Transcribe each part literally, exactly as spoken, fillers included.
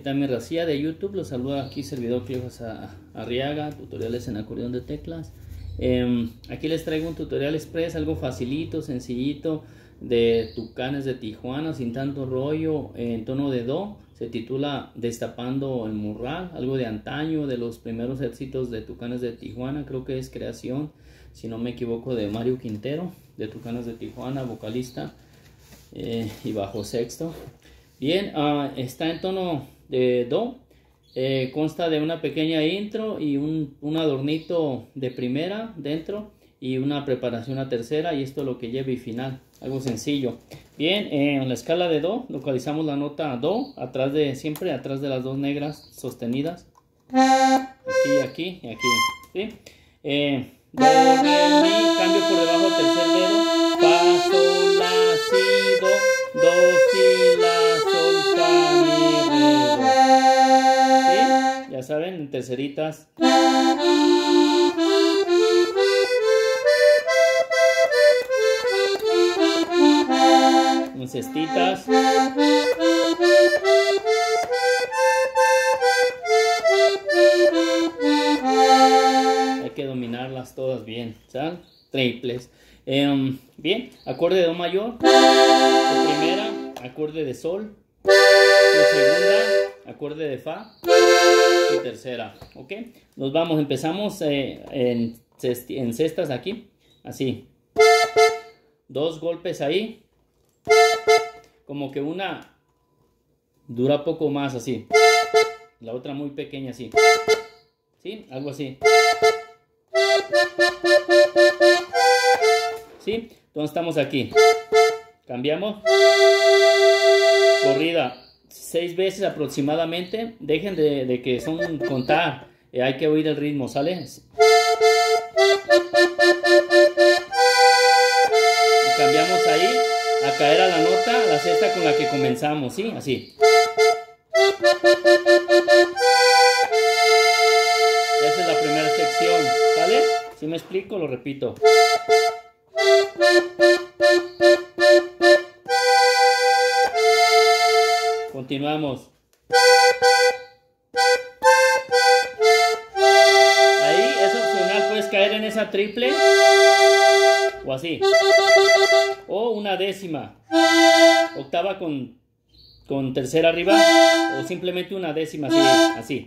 ¿Qué tal mi racía de YouTube? Los saluda aquí servidor Cleofas Arriaga, tutoriales en acordeón de teclas. Eh, aquí les traigo un tutorial express, algo facilito, sencillito, de tucanes de Tijuana, sin tanto rollo, en tono de do. Se titula Destapando el Morral, algo de antaño, de los primeros éxitos de tucanes de Tijuana. Creo que es creación, si no me equivoco, de Mario Quintero, de Tucanes de Tijuana, vocalista eh, y bajo sexto. Bien, uh, está en tono de do, eh, consta de una pequeña intro y un, un adornito de primera dentro y una preparación a tercera, y esto es lo que lleva y final, algo sencillo. Bien, eh, en la escala de do localizamos la nota do, atrás de, siempre atrás de las dos negras sostenidas, aquí, aquí y aquí, ¿sí? Eh, do, re, mi, cambio por debajo del tercer dedo, fa, sol, la, si, do, do, si, la, sol, fa, mi, re, do. ¿Sí? Ya saben, en terceritas. En cestitas. Hay que dominarlas todas bien, ¿saben? Triples. Eh, bien, acorde de do mayor, su primera, acorde de sol, su segunda, acorde de fa, su tercera, ¿ok? Nos vamos, empezamos eh, en, en cestas aquí, así, dos golpes ahí, como que una dura poco más así, la otra muy pequeña así, ¿sí? Algo así. ¿Sí? Entonces estamos aquí. Cambiamos. Corrida seis veces aproximadamente. Dejen de, de que son contar. Eh, hay que oír el ritmo, ¿sale? Y cambiamos ahí a caer a la nota, la sexta con la que comenzamos, ¿sí? Así. Esa es la primera sección, ¿sale? Si me explico, lo repito. Continuamos. Ahí es opcional, puedes caer en esa triple o así, o una décima, octava con, con tercera arriba, o simplemente una décima así, así.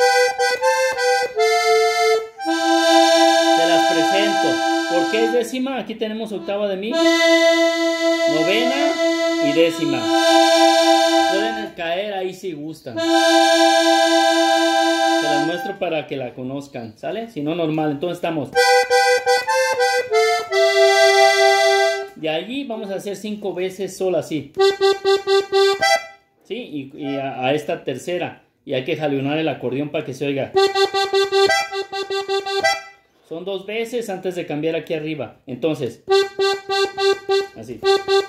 Te las presento. ¿Por qué es décima? Aquí tenemos octava de mi, novena y décima. Pueden caer ahí si gustan. Se las muestro para que la conozcan, ¿sale? Si no, normal. Entonces estamos. De allí vamos a hacer cinco veces sol así. ¿Sí? Y, y a, a esta tercera. Y hay que jalonear el acordeón para que se oiga. Son dos veces antes de cambiar aquí arriba. Entonces, así.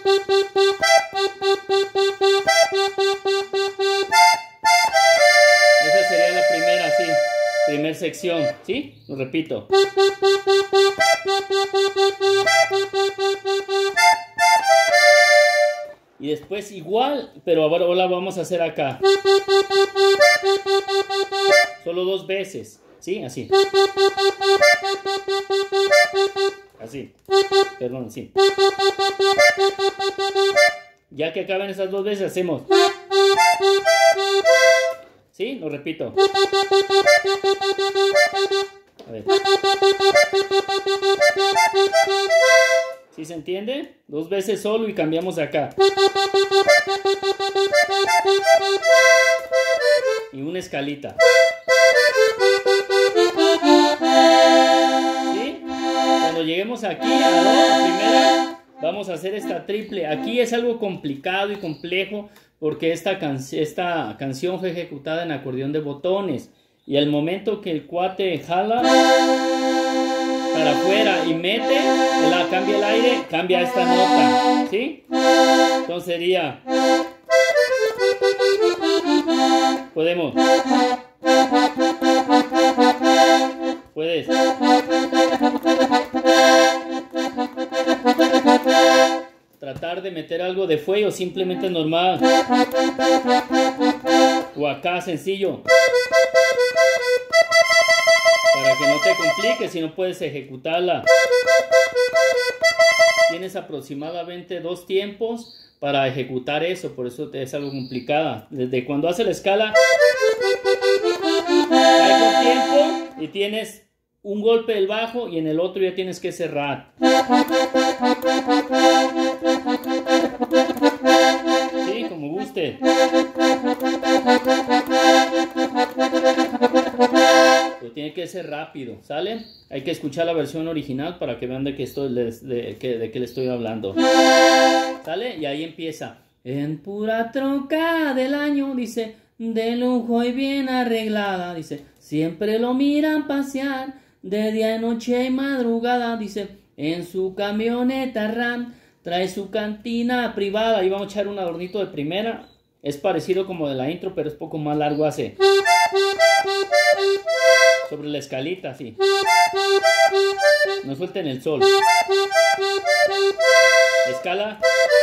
Esa sería la primera, sí. Primer sección, ¿sí? Lo repito. Y después igual, pero ahora, ahora vamos a hacer acá. Solo dos veces. ¿Sí? Así. Así. Perdón, así. Ya que acaben esas dos veces, hacemos. ¿Sí? Lo repito. A ver. ¿Sí se entiende? Dos veces solo y cambiamos acá. Y una escalita. ¿Sí? Cuando lleguemos aquí a la primera, vamos a hacer esta triple. Aquí es algo complicado y complejo porque esta, can esta canción fue ejecutada en acordeón de botones. Y al momento que el cuate jala para afuera y mete, la, cambia el aire, cambia esta nota. ¿Sí? Entonces sería... Podemos... Puedes. Tratar de meter algo de fuego, simplemente normal. O acá sencillo. Para que no te compliques si no puedes ejecutarla. Tienes aproximadamente dos tiempos para ejecutar eso, por eso es algo complicada. Desde cuando hace la escala, cae con tiempo y tienes un golpe del bajo y en el otro ya tienes que cerrar. Sí, como guste. Pero tiene que ser rápido, ¿sale? Hay que escuchar la versión original para que vean de qué estoy, de, de, de, de qué le estoy hablando. ¿Sale? Y ahí empieza. En pura troca del año, dice, de lujo y bien arreglada, dice, siempre lo miran pasear, de día, noche y madrugada, dice, en su camioneta RAM, trae su cantina privada. Ahí vamos a echar un adornito de primera. Es parecido como de la intro, pero es poco más largo, hace. Sobre la escalita, así. No suelten el sol. Escala.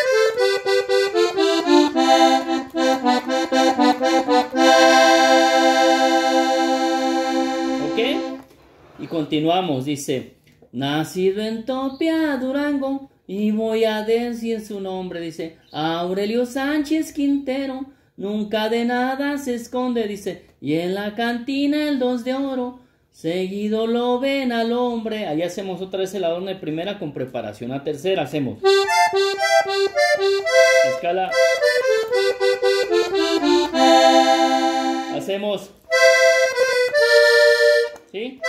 Ok. Y continuamos, dice. Nacido en Topia, Durango, y voy a decir su nombre, dice. Aurelio Sánchez Quintero, nunca de nada se esconde, dice. Y en la cantina el dos de oro, seguido lo ven al hombre. Ahí hacemos otra vez el adorno de primera con preparación a tercera. Hacemos. Escala. Hacemos. ¿Sí?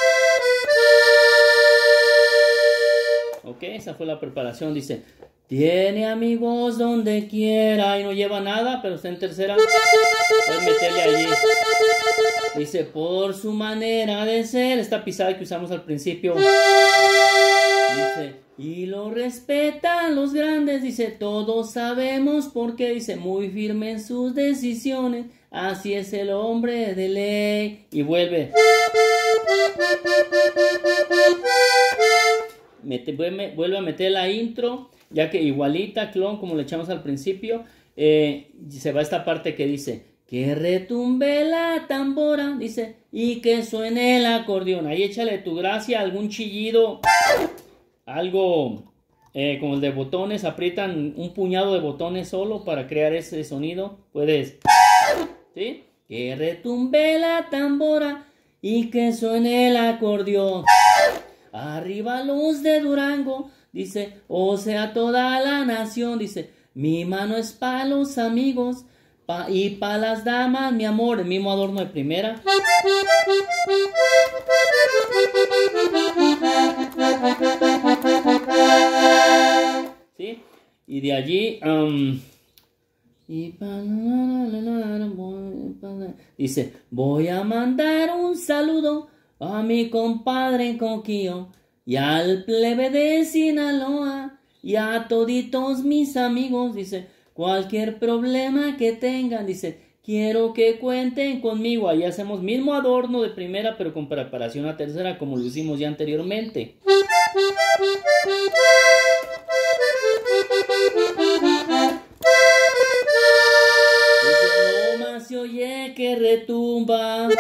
Ok, esa fue la preparación. Dice, tiene amigos donde quiera y no lleva nada, pero está en tercera. Puedes meterle allí. Dice, por su manera de ser, esta pisada que usamos al principio. Dice, y lo respetan los grandes, dice, todos sabemos por qué, dice, muy firme en sus decisiones, así es el hombre de ley. Y vuelve. Mete, vuelve a meter la intro, ya que igualita, clon, como le echamos al principio. Eh, se va esta parte que dice, que retumbe la tambora, dice, y que suene el acordeón. Ahí échale tu gracia, algún chillido, algo eh, como el de botones, aprietan un puñado de botones solo para crear ese sonido. Puedes, ¿sí? Que retumbe la tambora y que suene el acordeón. Arriba los de Durango, dice, o sea toda la nación, dice, mi mano es pa' los amigos pa y pa' las damas, mi amor, el mismo adorno de primera. ¿Sí? Y de allí, um, y dice, voy a mandar un saludo a mi compadre Coquillo y al plebe de Sinaloa y a toditos mis amigos, dice, cualquier problema que tengan, dice, quiero que cuenten conmigo. Ahí hacemos mismo adorno de primera, pero con preparación a tercera, como lo hicimos ya anteriormente. Dice, no más se oye que retumba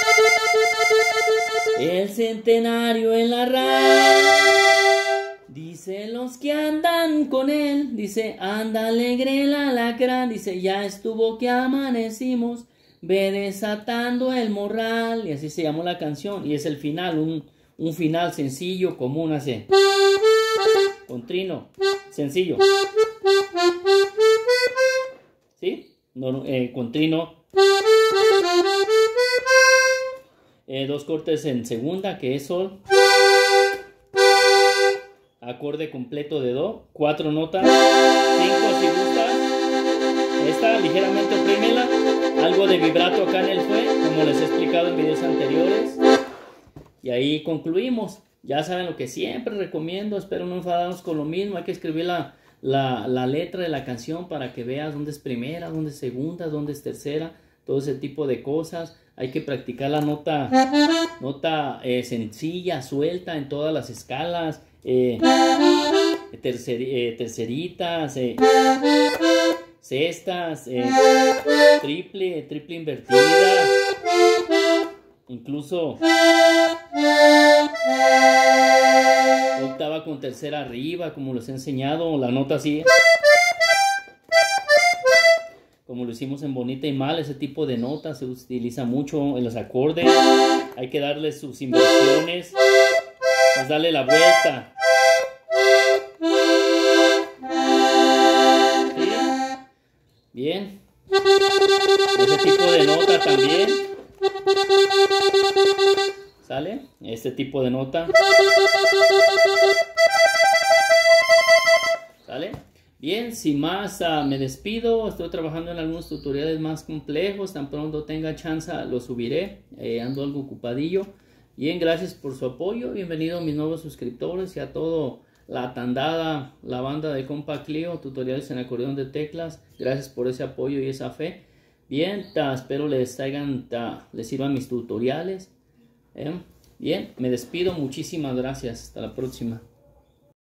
el centenario en la radio. Dice, los que andan con él, dice, anda alegre el alacrán, dice, ya estuvo que amanecimos, ve desatando el morral. Y así se llamó la canción, y es el final, un, un final sencillo, común, así, con trino, sencillo, ¿sí? No, eh, con trino. Eh, dos cortes en segunda, que es sol, acorde completo de do, cuatro notas, cinco si gustas, esta ligeramente oprímela, algo de vibrato acá en el fue, como les he explicado en videos anteriores, y ahí concluimos. Ya saben lo que siempre recomiendo, espero no enfadarnos con lo mismo, hay que escribir la, la, la letra de la canción para que veas dónde es primera, dónde es segunda, dónde es tercera, todo ese tipo de cosas. Hay que practicar la nota, nota eh, sencilla, suelta en todas las escalas, eh, tercer, eh, terceritas, eh, cestas, eh, triple, triple invertida, incluso octava con tercera arriba, como les he enseñado, la nota así, como lo hicimos en Bonita y Mal. Ese tipo de notas se utiliza mucho en los acordes. Hay que darle sus inversiones, pues darle la vuelta. ¿Sí? Bien, ese tipo de nota también, ¿sale? Este tipo de nota, ¿sale? Bien, sin más, uh, me despido. Estoy trabajando en algunos tutoriales más complejos. Tan pronto tenga chance los subiré. Eh, ando algo ocupadillo. Bien, gracias por su apoyo. Bienvenido a mis nuevos suscriptores y a toda la tandada, la banda de compa Clio, tutoriales en acordeón de teclas. Gracias por ese apoyo y esa fe. Bien, ta, espero les traigan, ta, les sirvan mis tutoriales. Eh, bien, me despido. Muchísimas gracias. Hasta la próxima.